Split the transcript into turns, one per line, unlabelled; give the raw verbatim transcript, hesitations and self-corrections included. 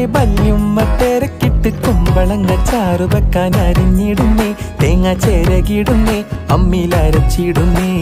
വല്യുമ്മ തിരക്കിട്ട് കുമ്പളങ്ങ ചാറു വെക്കാൻ അരിഞ്ഞിടുന്നേ തേങ്ങ ചേരകിടുന്നേ അമ്മിലരച്ചിടുന്നേ